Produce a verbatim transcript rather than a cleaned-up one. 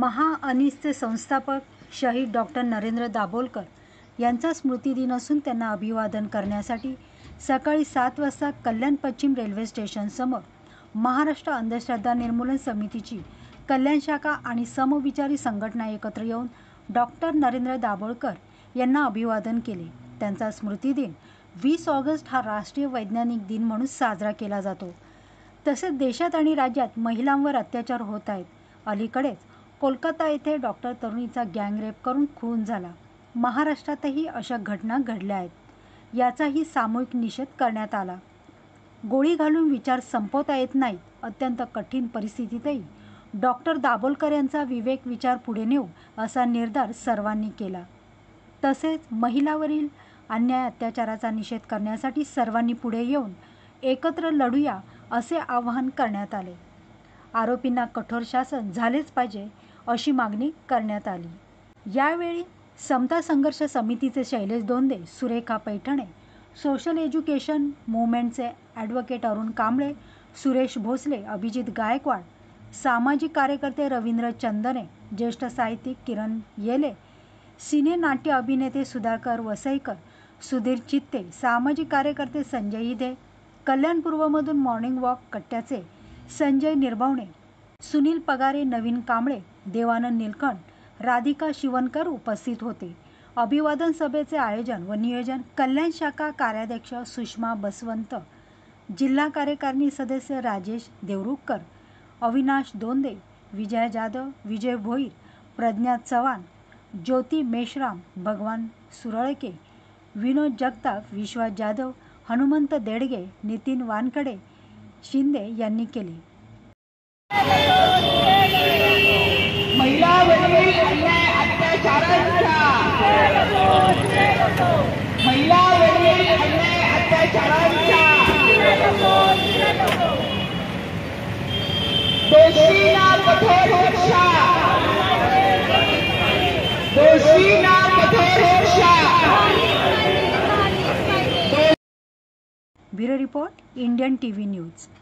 महाअनिसचे संस्थापक शहीद डॉक्टर नरेंद्र दाभोलकर यांचा स्मृतिदिन असून त्यांना अभिवादन करण्यासाठी सकाळी सात वाजता कल्याण पश्चिम रेल्वे स्टेशनसमोर महाराष्ट्र अंधश्रद्धा निर्मूलन समितीची कल्याण शाखा आणि समविचारी संघटना एकत्र येऊन डॉक्टर नरेंद्र दाभोलकर यांना अभिवादन केले। त्यांचा स्मृतिदिन वीस ऑगस्ट हा राष्ट्रीय वैज्ञानिक दिन म्हणून साजरा केला जातो। तसेच देशात आणि राज्यात महिलांवर अत्याचार होत आहेत। अलीकडेच कोलकाता येथे डॉक्टर तरुणीचा गँगरेप करून खून झाला। महाराष्ट्रातही अशा घटना घडल्या आहेत। याचाही सामूहिक निषेध करण्यात आला। गोळी घालून विचार संपवता येत नाहीत। अत्यंत कठीण परिस्थितीतही डॉक्टर दाभोलकर यांचा विवेक विचार पुढे नेऊ असा निर्धार सर्वांनी केला। तसेच महिलांवरील अन्याय अत्याचाराचा निषेध करण्यासाठी सर्वांनी पुढे येऊन एकत्र लढूया असे आवाहन करण्यात आले। आरोपींना कठोर शासन झालेच पाहिजे अशी मागणी करण्यात आली। यावेळी समता संघर्ष समितीचे शैलेश दोंदे, सुरेखा पैठणे, सोशल एज्युकेशन मूवमेंटचे ॲडव्होकेट अरुण कांबळे, सुरेश भोसले, अभिजित गायकवाड, सामाजिक कार्यकर्ते रवींद्र चंदने, ज्येष्ठ साहित्यिक किरण येले, सिने नाट्य अभिनेते सुधाकर वसईकर, सुधीर चित्ते, सामाजिक कार्यकर्ते संजय इधे, कल्याण पूर्वमधून मॉर्निंग वॉक कट्ट्याचे संजय निर्भवणे, सुनील पगारे, नवीन कांबळे, देवानंद निलकंठ, राधिका शिवनकर उपस्थित होते। अभिवादन सभेचे आयोजन व नियोजन कल्याण शाखा कार्याध्यक्ष सुषमा बसवंत, जिल्हा कार्यकारिणी सदस्य राजेश देवरुखकर, अविनाश दोंदे, विजय जाधव, विजय भोईर, प्रज्ञा चव्हाण, ज्योती मेश्राम, भगवान सुरळके, विनोद जगताप, विश्वास जाधव, हनुमंत देडगे, नितीन वानकडे शिंदे यांनी केले। महिलांवरील अन्याय अत्याचारांचा महिलांवरील अन्याय अत्याचारांचा दोषींना कठोर शिक्षा दोषींना कठोर शिक्षा। Bureau report, Indian TV news.